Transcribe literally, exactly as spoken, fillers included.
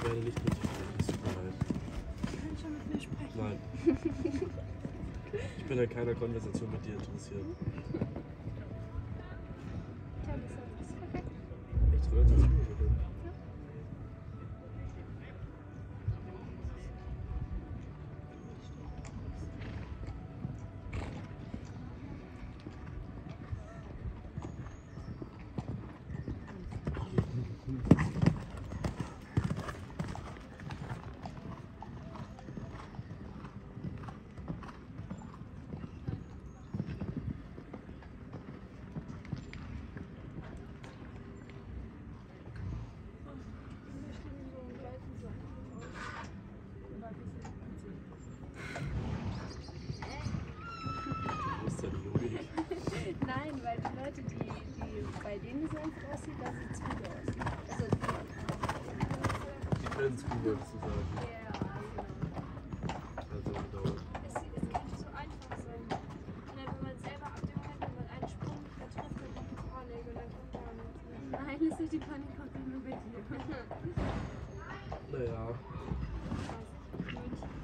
werde nicht mit dir sprechen, es tut mir leid. Du kannst schon mit mir sprechen. Nein. Ich bin an keiner Konversation mit dir interessiert. Ja, das ist perfekt. Nichts gehört dazu. Nein, weil die Leute, die, die bei denen so einfach aussieht, da sieht es gut aus. Also, Die können es gut, wolltest du sagen. ja, genau. Also gedauert. Es, es kann nicht so einfach sein. Und dann, wenn man selber ab dem Moment, wenn man einen Sprung nicht mehr trifft, dann kommt die Panik und dann kommt dann... Nein, ist nicht die Panik, kommt nur bei dir. Naja. München.